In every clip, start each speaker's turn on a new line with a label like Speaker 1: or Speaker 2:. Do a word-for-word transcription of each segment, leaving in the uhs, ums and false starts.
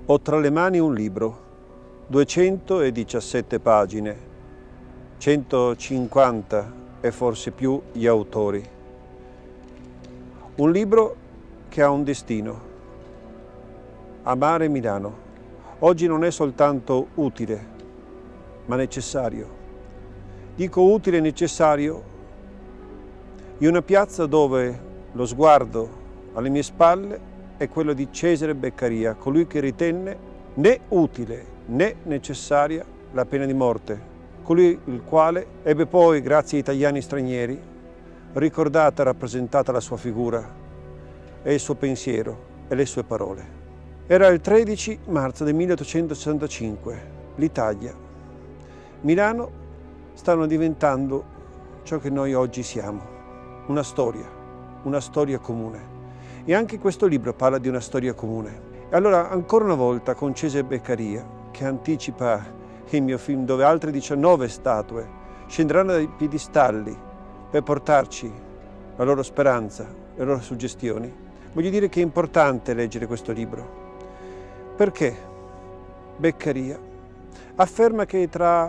Speaker 1: Ho tra le mani un libro, duecentodiciassette pagine, centocinquanta e forse più gli autori. Un libro che ha un destino. Amare Milano. Oggi non è soltanto utile, ma necessario. Dico utile e necessario in una piazza dove lo sguardo alle mie spalle è quello di Cesare Beccaria, colui che ritenne né utile né necessaria la pena di morte, colui il quale ebbe poi, grazie ai italiani stranieri, ricordata e rappresentata la sua figura e il suo pensiero e le sue parole. Era il tredici marzo del milleottocentosessantacinque, l'Italia. Milano stanno diventando ciò che noi oggi siamo, una storia, una storia comune. E anche questo libro parla di una storia comune. E allora, ancora una volta, con Cesare Beccaria, che anticipa il mio film, dove altre diciannove statue scenderanno dai piedistalli per portarci la loro speranza, le loro suggestioni, voglio dire che è importante leggere questo libro. Perché Beccaria afferma che tra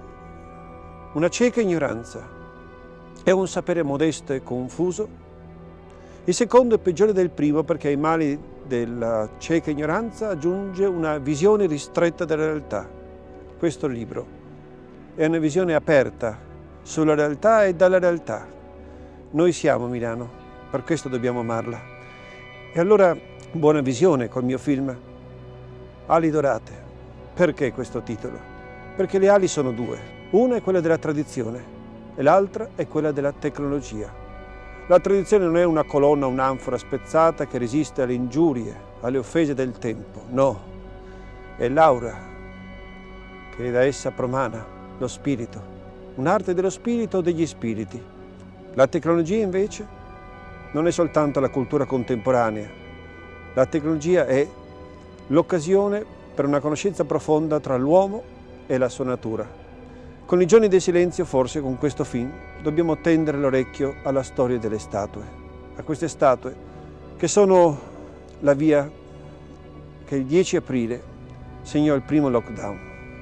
Speaker 1: una cieca ignoranza e un sapere modesto e confuso, il secondo è peggiore del primo, perché ai mali della cieca ignoranza aggiunge una visione ristretta della realtà. Questo libro è una visione aperta sulla realtà e dalla realtà. Noi siamo Milano, per questo dobbiamo amarla. E allora, buona visione col mio film. Ali dorate. Perché questo titolo? Perché le ali sono due. Una è quella della tradizione e l'altra è quella della tecnologia. La tradizione non è una colonna, un'anfora spezzata che resiste alle ingiurie, alle offese del tempo. No, è l'aura che da essa promana lo spirito, un'arte dello spirito o degli spiriti. La tecnologia invece non è soltanto la cultura contemporanea. La tecnologia è l'occasione per una conoscenza profonda tra l'uomo e la sua natura. Con i giorni del silenzio, forse con questo film, dobbiamo tendere l'orecchio alla storia delle statue, a queste statue che sono la via che il dieci aprile segnò il primo lockdown.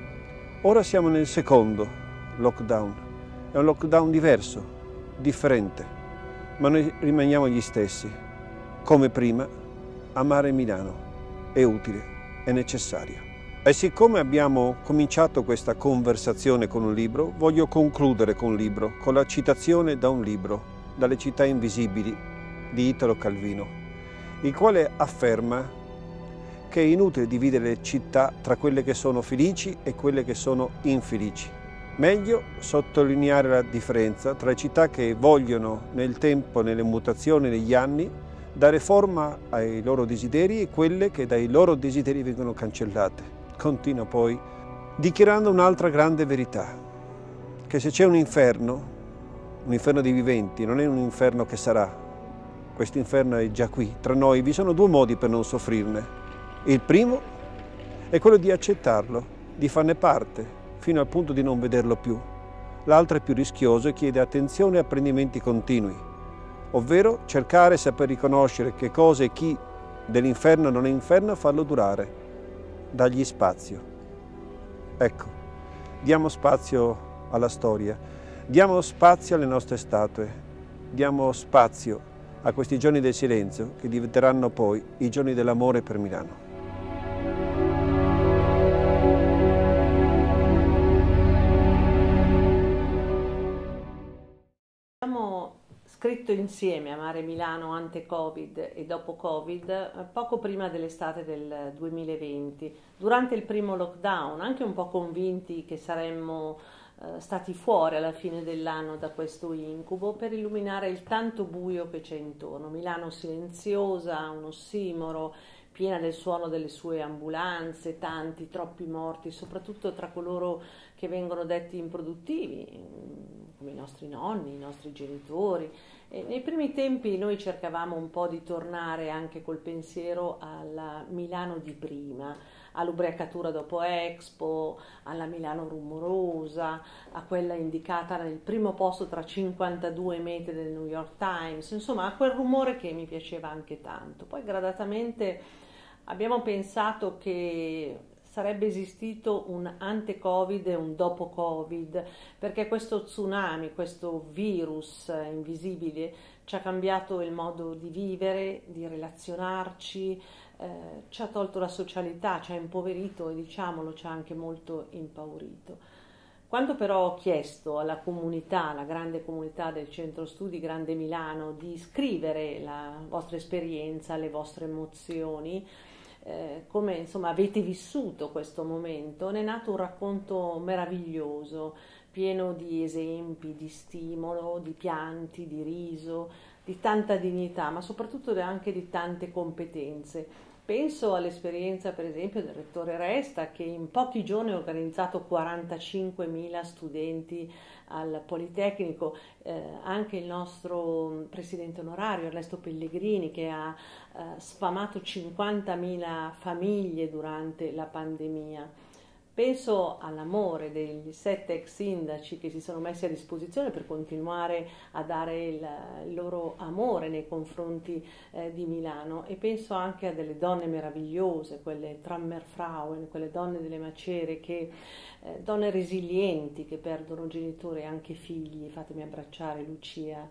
Speaker 1: Ora siamo nel secondo lockdown, è un lockdown diverso, differente, ma noi rimaniamo gli stessi. Come prima, amare Milano è utile, è necessario. E siccome abbiamo cominciato questa conversazione con un libro, voglio concludere con un libro, con la citazione da un libro, dalle città invisibili di Italo Calvino, il quale afferma che è inutile dividere le città tra quelle che sono felici e quelle che sono infelici. Meglio sottolineare la differenza tra le città che vogliono nel tempo, nelle mutazioni, negli anni, dare forma ai loro desideri e quelle che dai loro desideri vengono cancellate. Continua poi dichiarando un'altra grande verità, che se c'è un inferno, un inferno dei viventi, non è un inferno che sarà, questo inferno è già qui, tra noi. Vi sono due modi per non soffrirne. Il primo è quello di accettarlo, di farne parte, fino al punto di non vederlo più. L'altro è più rischioso e chiede attenzione e apprendimenti continui, ovvero cercare e saper riconoscere che cosa e chi dell'inferno non è inferno e farlo durare. Dagli spazio. Ecco, diamo spazio alla storia, diamo spazio alle nostre statue, diamo spazio a questi giorni del silenzio che diventeranno poi i giorni dell'amore per Milano.
Speaker 2: Abbiamo scritto insieme Amare Milano ante Covid e dopo Covid, poco prima dell'estate del duemilaventi, durante il primo lockdown, anche un po' convinti che saremmo eh, stati fuori alla fine dell'anno da questo incubo, per illuminare il tanto buio che c'è intorno. Milano silenziosa, un ossimoro, piena del suono delle sue ambulanze, tanti, troppi morti, soprattutto tra coloro che vengono detti improduttivi, come i nostri nonni, i nostri genitori. E nei primi tempi noi cercavamo un po' di tornare anche col pensiero alla Milano di prima, all'ubriacatura dopo Expo, alla Milano rumorosa, a quella indicata nel primo posto tra cinquantadue mete del New York Times, insomma a quel rumore che mi piaceva anche tanto. Poi gradatamente abbiamo pensato che sarebbe esistito un ante-Covid e un dopo-Covid, perché questo tsunami, questo virus invisibile ci ha cambiato il modo di vivere, di relazionarci, eh, ci ha tolto la socialità, ci ha impoverito e diciamolo, ci ha anche molto impaurito. Quando però ho chiesto alla comunità, alla grande comunità del Centro Studi Grande Milano, di scrivere la vostra esperienza, le vostre emozioni, eh, come insomma avete vissuto questo momento, ne è nato un racconto meraviglioso, pieno di esempi, di stimolo, di pianti, di riso, di tanta dignità, ma soprattutto anche di tante competenze. Penso all'esperienza per esempio del rettore Resta, che in pochi giorni ha organizzato quarantacinquemila studenti al Politecnico, eh, anche il nostro presidente onorario Ernesto Pellegrini, che ha eh, sfamato cinquantamila famiglie durante la pandemia. Penso all'amore degli sette ex sindaci che si sono messi a disposizione per continuare a dare il, il loro amore nei confronti eh, di Milano, e penso anche a delle donne meravigliose, quelle Trammerfrauen, quelle donne delle maciere, che, eh, donne resilienti che perdono genitori e anche figli. Fatemi abbracciare Lucia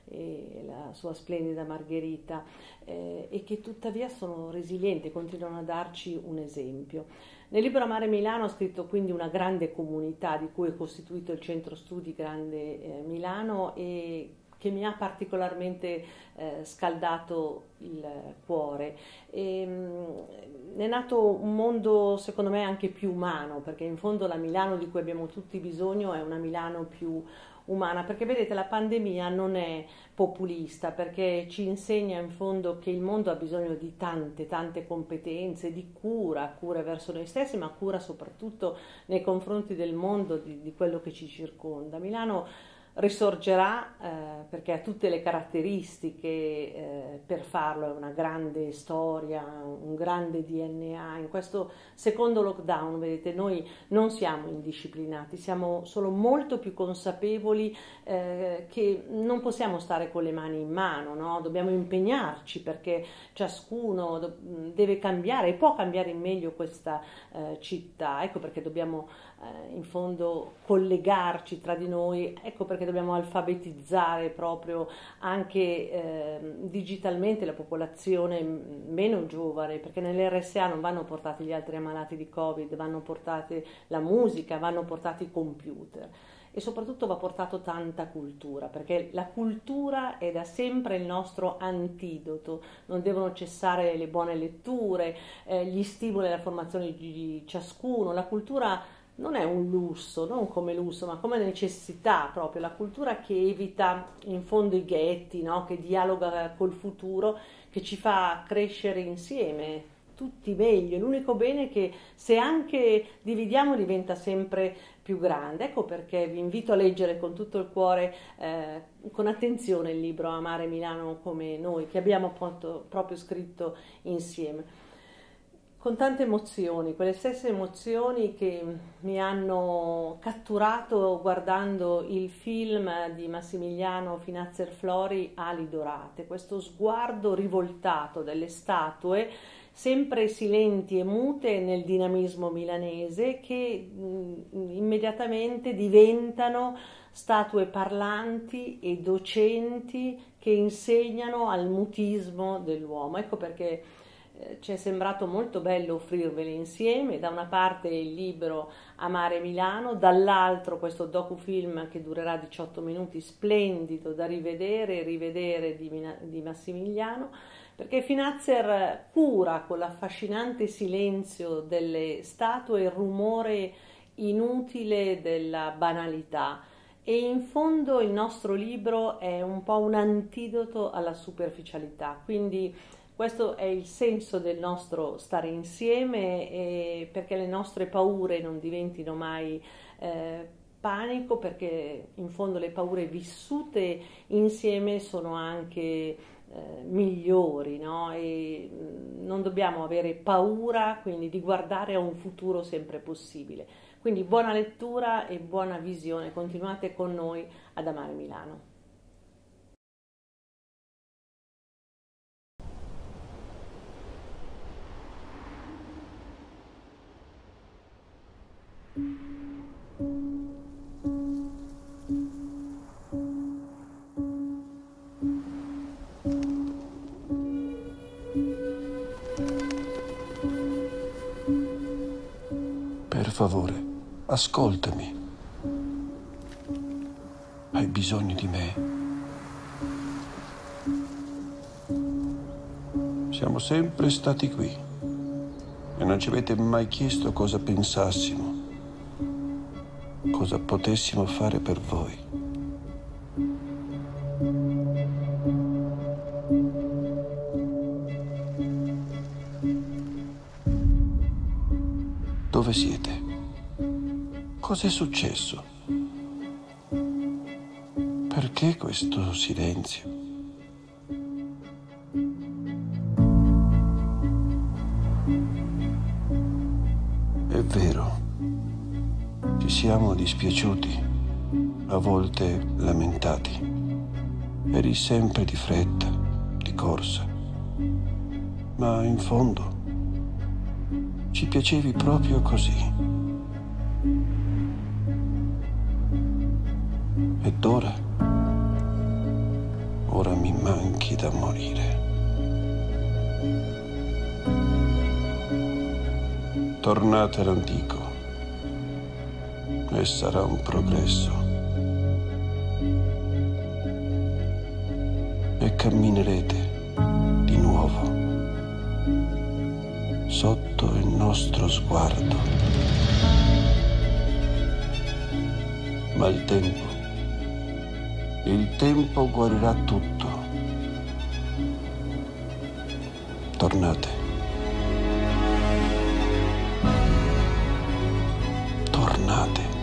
Speaker 2: e la sua splendida Margherita, eh, e che tuttavia sono resilienti e continuano a darci un esempio. Nel libro Amare Milano ho scritto quindi una grande comunità di cui è costituito il Centro Studi Grande eh, Milano, e che mi ha particolarmente eh, scaldato il cuore. E, mh, è nato un mondo secondo me anche più umano, perché in fondo la Milano di cui abbiamo tutti bisogno è una Milano più umana, perché vedete la pandemia non è populista, perché ci insegna in fondo che il mondo ha bisogno di tante tante competenze, di cura, cura verso noi stessi, ma cura soprattutto nei confronti del mondo, di, di quello che ci circonda. Milano risorgerà eh, perché ha tutte le caratteristiche eh, per farlo, è una grande storia, un grande D N A. In questo secondo lockdown, vedete, noi non siamo indisciplinati, siamo solo molto più consapevoli eh, che non possiamo stare con le mani in mano, no? Dobbiamo impegnarci, perché ciascuno do- deve cambiare e può cambiare in meglio questa eh, città. Ecco perché dobbiamo eh, in fondo collegarci tra di noi, ecco perché dobbiamo alfabetizzare proprio anche eh, digitalmente la popolazione meno giovane, perché nell'R S A non vanno portati gli altri ammalati di Covid, vanno portate la musica, vanno portati i computer, e soprattutto va portato tanta cultura, perché la cultura è da sempre il nostro antidoto. Non devono cessare le buone letture, eh, gli stimoli alla formazione di ciascuno. La cultura non è un lusso, non come lusso, ma come necessità proprio, la cultura che evita in fondo i ghetti, no? Che dialoga col futuro, che ci fa crescere insieme, tutti meglio. L'unico bene è che se anche dividiamo diventa sempre più grande. Ecco perché vi invito a leggere con tutto il cuore, eh, con attenzione, il libro Amare Milano come noi, che abbiamo appunto proprio scritto insieme, con tante emozioni, quelle stesse emozioni che mi hanno catturato guardando il film di Massimiliano Finazzer Flori, Ali dorate, questo sguardo rivoltato delle statue, sempre silenti e mute nel dinamismo milanese, che mh, immediatamente diventano statue parlanti e docenti che insegnano al mutismo dell'uomo. Ecco perché ci è sembrato molto bello offrirvele insieme, da una parte il libro Amare Milano, dall'altro questo docufilm che durerà diciotto minuti, splendido da rivedere e rivedere di, di Massimiliano, perché Finazzer cura con l'affascinante silenzio delle statue il rumore inutile della banalità, e in fondo il nostro libro è un po' un antidoto alla superficialità. Quindi questo è il senso del nostro stare insieme, e perché le nostre paure non diventino mai eh, panico, perché in fondo le paure vissute insieme sono anche eh, migliori, no? E non dobbiamo avere paura quindi di guardare a un futuro sempre possibile. Quindi buona lettura e buona visione, continuate con noi ad Amare Milano.
Speaker 3: favore, ascoltami. Hai bisogno di me. Siamo sempre stati qui e non ci avete mai chiesto cosa pensassimo, cosa potessimo fare per voi. Dove siete? Cos'è successo? Perché questo silenzio? È vero, ci siamo dispiaciuti, a volte lamentati. Eri sempre di fretta, di corsa, ma in fondo ci piacevi proprio così. Ed ora, ora mi manchi da morire. Tornate all'antico e sarà un progresso. E camminerete di nuovo sotto il nostro sguardo. Ma il tempo, il tempo guarirà tutto. Tornate. Tornate.